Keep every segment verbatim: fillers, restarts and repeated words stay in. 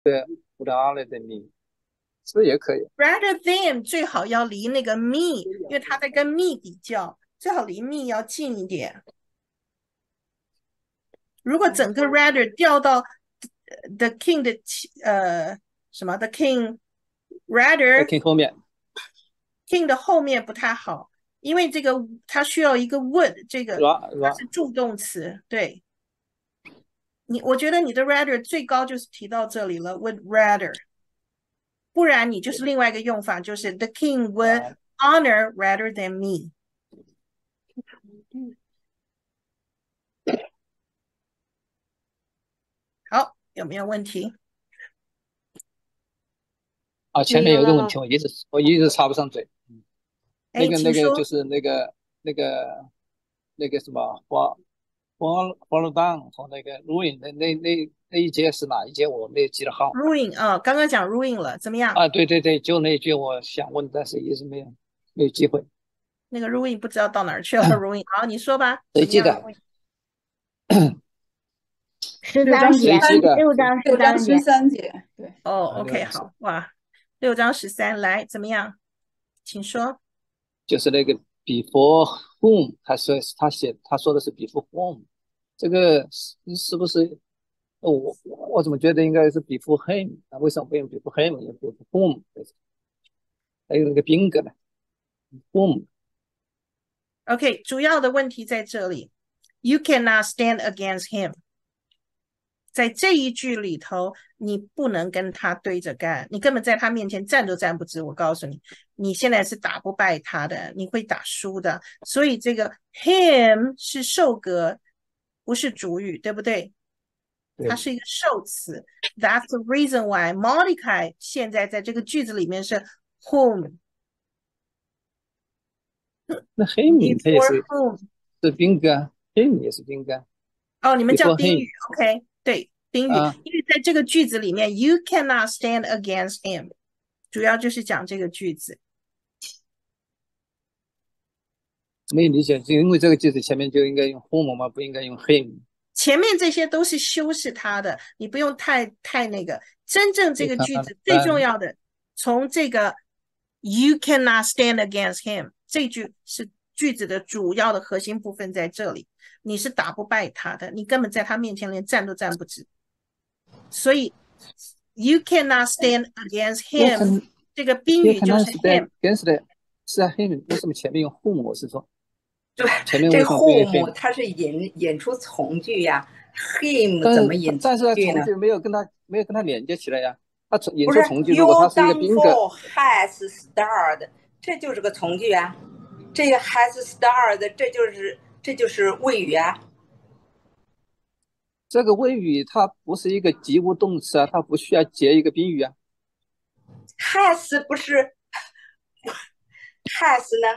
would rather than me，是不是也可以？ rather than 最好要离那个 me，因为他在跟 me 比较，最好离 me 要近一点。如果整个 rather 掉到 the king 的呃什么 the king 在 rather king 后面 king 的后面不太好，因为这个它需要一个 would， 这个 ra 它 ra 是助动词。对你，我觉得你的 rather 最高就是提到这里了 would rather，不然你就是另外一个用法，就是 the king would ra honor rather than me。好，有没有问题？ 啊，前面有一个问题，我一直我一直插不上嘴。那哎， 个那个就请说。 是那个那个那个什么花花花罗荡和那个录影的那那那一节是哪一节？我没有记得好。 ruin 啊，刚刚讲 ruin 了，怎么样？ 啊，对对对，就那一句我想问，但是一直没有没有机会。 那个 ruin 不知道到哪儿去了，ruin。好，你说吧，怎么样谁记得？ ？ruin 十六章十三节， 谁记得？ 六章十六章十三节。 三节，对， 哦啊，六 ，OK， 张是好，哇，六章十三，来，怎么样？请说。 就是那个 before whom，他说他写他说的是 before whom，这个是是不是？哦我我怎么觉得应该是 before him？啊，为什么不用 before him，用 before whom？还有那个宾格呢？whom OK，主要的问题在这里，You cannot stand against him。在这一句里头，你不能跟他对着干，你根本在他面前站都站不直。我告诉你，你现在是打不败他的，你会打输的。所以这个 him 是受格，不是主语，对不对？它对， 是一个受词。That's the reason why Mordecai 现在在这个句子里面是 whom 那 him 他也 before 是 whom。 是宾格啊，him 也是宾格啊哦，你们叫 ，before 宾语 him ，OK？对，宾语， 啊， 因为在这个句子里面，You cannot stand against him，主要就是讲这个句子。 没有理解，就因为这个句子前面就应该用 whom 嘛，不应该用 him。 前面这些都是修饰它的，你不用太太那个。真正这就看看个句子最重但要的，从这个 You cannot stand against him 这句是句子的主要的核心部分在这里，你是打不败他的，你根本在他面前连站都站不直。所以 You cannot stand against 也 him 可这个宾也语就是可能是在 him。 against 的，是啊 him，为什么前面用 whom？我是说对， 前面这个为什么不用 whom him？ 它是引引出从句呀，him 但怎么引从是但是句呢？ 从句没有跟他没有跟他连接起来呀。他从引不是出从句，如果他 you 是一个宾格， downfall has started，这就是个从句啊。这个 has started，这就是这就是谓语啊。 这个谓语它不是一个及物动词啊，它不需要接一个宾语啊。 has 不是 has 呢？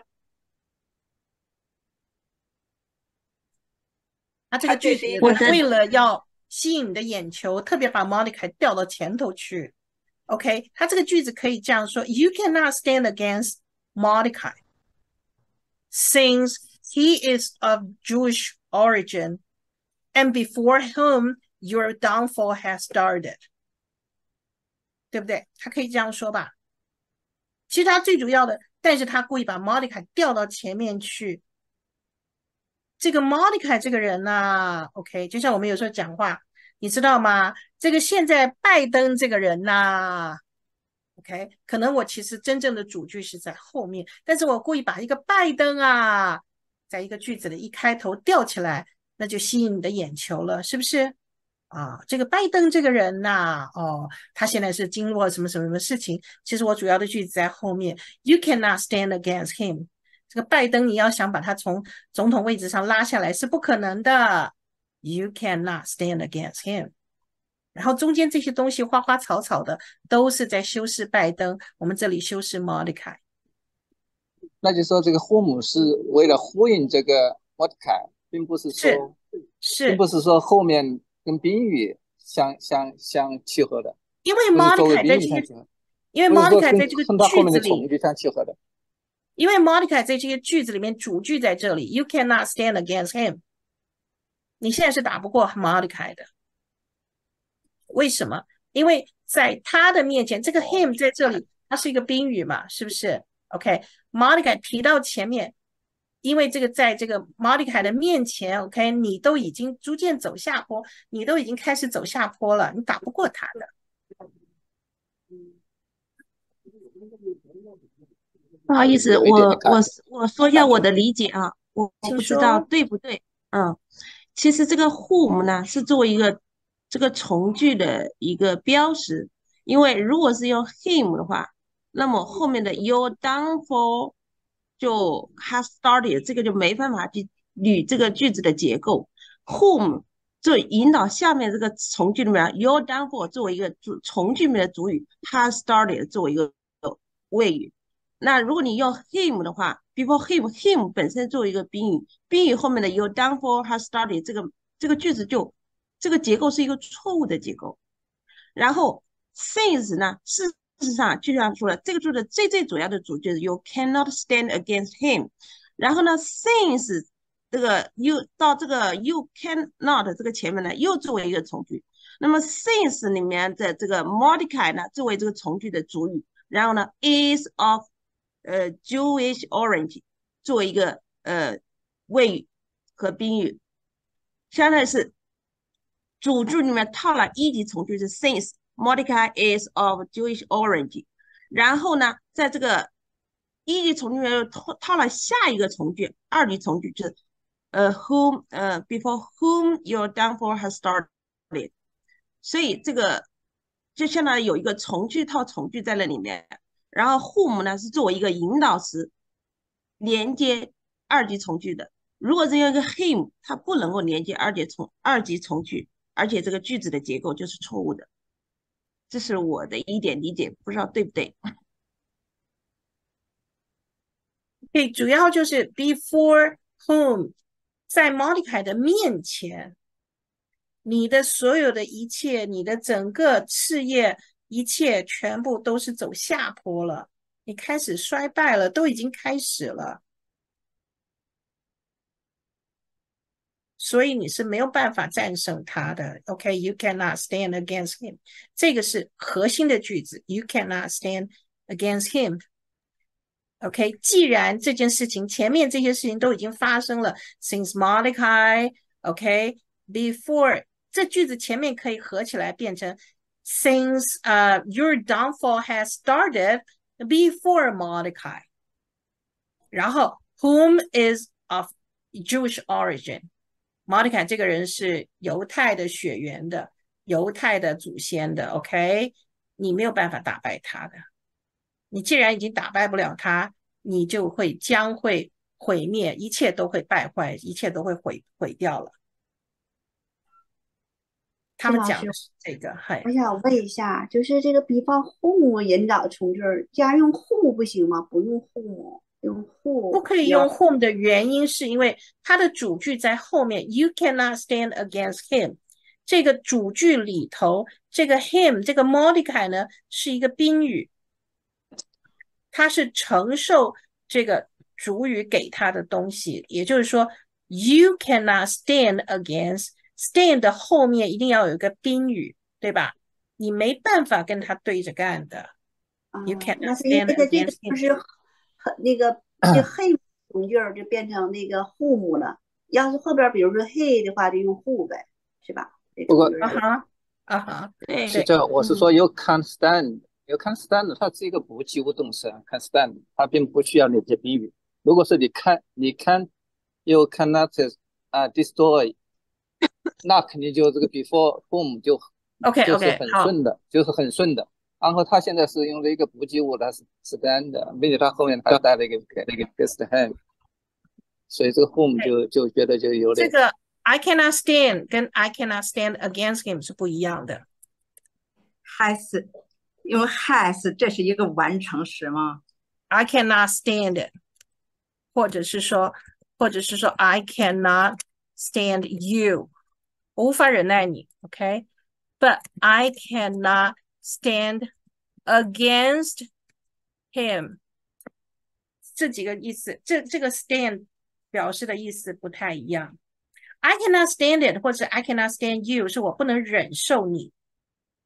他这它个句子这是一个为了要吸引你的眼球，特别把 Monica 调到前头去。OK，他这个句子可以这样说：You cannot stand against Mordecai, since he is of Jewish origin, and before whom your downfall has started，对不对？他可以这样说吧？其实他最主要的，但是他故意把 Mordecai 调到前面去。这个 Mordecai 这个人呢、啊、，OK， 就像我们有时候讲话，你知道吗？这个现在拜登这个人呐、啊、，OK， 可能我其实真正的主句是在后面，但是我故意把一个拜登啊，在一个句子的一开头吊起来，那就吸引你的眼球了，是不是？啊，这个拜登这个人呐、啊，哦，他现在是经过什么什么什么事情？其实我主要的句子在后面。You cannot stand against him。这个拜登，你要想把他从总统位置上拉下来是不可能的。You cannot stand against him。然后中间这些东西花花草草的，都是在修饰拜登。我们这里修饰 Mordecai。 那就说这个 whom 是为了呼应这个 Mordecai，并不是是说并是， 不是说后面跟宾语相相相契合的， 因为不是作为 Mordecai 在宾语这些， 相契合， 因为不是说 Mordecai 跟在这个跟他后面的句子里， 从句相契合的。 因为 Mordecai 在这些句子里面主句在这里，You cannot stand against him。你现在是打不过 Mordecai 的。为什么？因为在他的面前，这个 him 在这里，它是一个宾语嘛，是不是 ？OK，Mordecai 提到前面，因为这个在这个 Mordecai 的面前 ，OK，你都已经逐渐走下坡，你都已经开始走下坡了，你打不过他的。 不好意思， 有一点我我我说一下我的理解啊，我我请不知道说。 对不对。嗯，其实这个 whom 呢是作为一个这个从句的一个标识，因为如果是用 him 的话，那么后面的 your downfall 就 has started，这个就没办法去捋这个句子的结构。whom 就引导下面这个从句里面 your downfall 作为一个主从句里面的主语 has started 作为一个谓语。那如果你用 him 的话 ，before him him 本身作为一个宾语，宾语后面的 your downfall has started 这个这个句子就这个结构是一个错误的结构。然后 since 呢，事实上就像说了，这个句子最最主要的主句是 you cannot stand against him。然后呢 since 这个 you 到这个 you cannot 这个前面呢又作为一个从句。那么 since 里面的这个 Mordecai 呢作为这个从句的主语，然后呢 is of 呃 Jewish origin 作为一个呃谓语和宾语，相当于是主句里面套了一级从句是 since Mordecai is of Jewish origin， 然后呢在这个一级从句里面又套套了下一个从句，二级从句就是呃 whom 呃 before whom your downfall has started， 所以这个就相当于有一个从句套从句在那里面。然后 whom 呢是作为一个引导词连接二级从句的，如果是用一个 him， 它不能够连接二级从二级从句，而且这个句子的结构就是错误的。这是我的一点理解，不知道对不对。 对，主要就是 before whom， 在 Mordecai 的面前，你的所有的一切，你的整个事业，一切全部都是走下坡了，你开始衰败了，都已经开始了，所以你是没有办法战胜他的。OK，you cannot stand against him， 这个是核心的句子 ，you cannot stand against him。OK， 既然这件事情前面这些事情都已经发生了 ，since Mordecai，OK，before， 这句子前面可以合起来变成 since 呃、uh, your downfall has started before Mordecai， 然后 whom is of Jewish origin， Mordecai 这个人是犹太的血缘的，犹太的祖先的 ，OK， 你没有办法打败他的。你既然已经打败不了他，你就会将会毁灭，一切都会败坏，一切都会毁毁掉了。他们讲的是这个， 我想问一下，就是这个 before whom 引导从句，既然用 whom 不行吗？不用 whom， 用 who 不可以用 whom 的原因是因为它的主句在后面 ，you cannot stand against him。这个主句里头，这个 him， 这个 Mordecai 呢是一个宾语。他是承受这个主语给他的东西，也就是说 you cannot stand against， stand 的后面一定要有一个宾语，对吧？你没办法跟他对着干的。 啊、 you cannot 那是因 stand 为这个 against 就 him。 是那个这 he 从句就变成那个 whom 了。要是后边比如说 he 的话，就用 who 呗，是吧？ 不过啊哈啊哈，对， 是这样，我是说 you can't stand。You can stand， 它是一个不及物动词 ，can stand， 它并不需要连接宾语。如果是你看，你看 ，you cannot 啊、uh, destroy， 那肯定就这个 before whom 就 OK 就是 OK 很好， 顺的，就是很顺的。然后它现在是用了一个不及物，它是 stand， 并且它后面还带了一个那个 against him， 所以这个 whom 就就觉得就有点。 这个 I cannot stand 跟 I cannot stand against him 是不一样的。 has， 因为 has 这是一个完成时吗 ？I cannot stand it， 或者是说，或者是说 I cannot stand you， 我无法忍耐你 ，OK？But I cannot stand against him， 这几个意思，这这个 stand 表示的意思不太一样。I cannot stand it， 或者 I cannot stand you， 是我不能忍受你。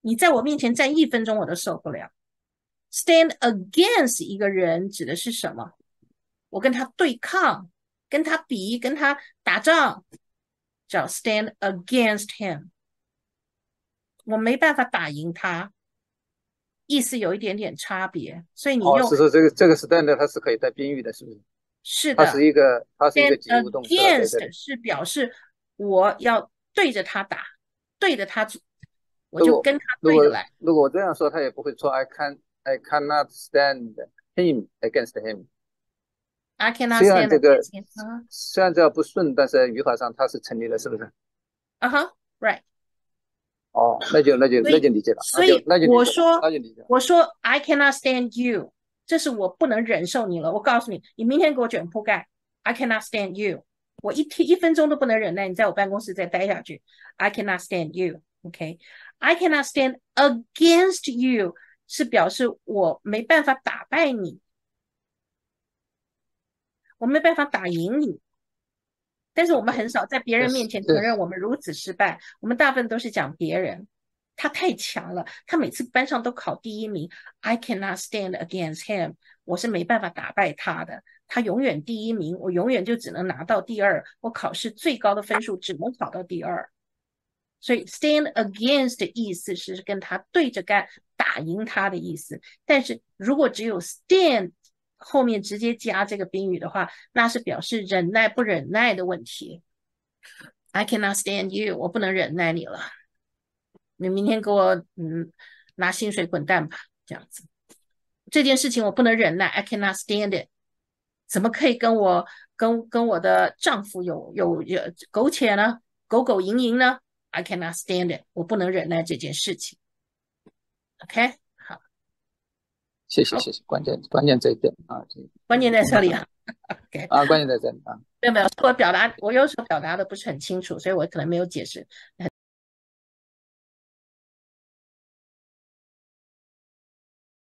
你在我面前站一分钟我都受不了。Stand against 一个人指的是什么？我跟他对抗，跟他比，跟他打仗，叫 stand against him。我没办法打赢他，意思有一点点差别。所以你哦， 用是说这个这个 stand 它是可以带宾语的，是不是？它是的是一个它是一个 ，stand 及物动词了，在这里。 against 是表示我要对着他打，对着他做，我如果就跟他如果对着来。 如果我这样说，他也不会说 I can I cannot stand him against him。 I cannot 虽然 stand 这个 against him。啊虽然这样不顺，但是语法上它是成立的，是不是？ 啊哈，right。 哦，那就那就所以那就理解了， 所以那就那就理解了， 我说那就理解了。 我说 I cannot stand you，这是我不能忍受你了。我告诉你，你明天给我卷铺盖 ，I cannot stand you。我一天一分钟都不能忍耐，你在我办公室再待下去 ，I cannot stand you。OK，I cannot stand against you 是表示我没办法打败你，我没办法打赢你。但是我们很少在别人面前承认我们如此失败，我们大部分都是讲别人。他太强了，他每次班上都考第一名。I cannot stand against him， 我是没办法打败他的，他永远第一名，我永远就只能拿到第二，我考试最高的分数只能考到第二。所以 stand against 的意思是跟他对着干，打赢他的意思。但是如果只有 stand 后面直接加这个宾语的话，那是表示忍耐不忍耐的问题。I cannot stand you， 我不能忍耐你了。你明天给我嗯拿薪水滚蛋吧，这样子。这件事情我不能忍耐 ，I cannot stand it。怎么可以跟我跟跟我的丈夫有有有苟且呢？苟苟营营呢 ？I cannot stand it， 我不能忍耐这件事情。OK， 好， 谢谢谢谢，关键关键这一点啊，这关键在这里啊。OK， 啊，关键在这里啊。 没有没有，我表达我有时候表达的不是很清楚，所以我可能没有解释。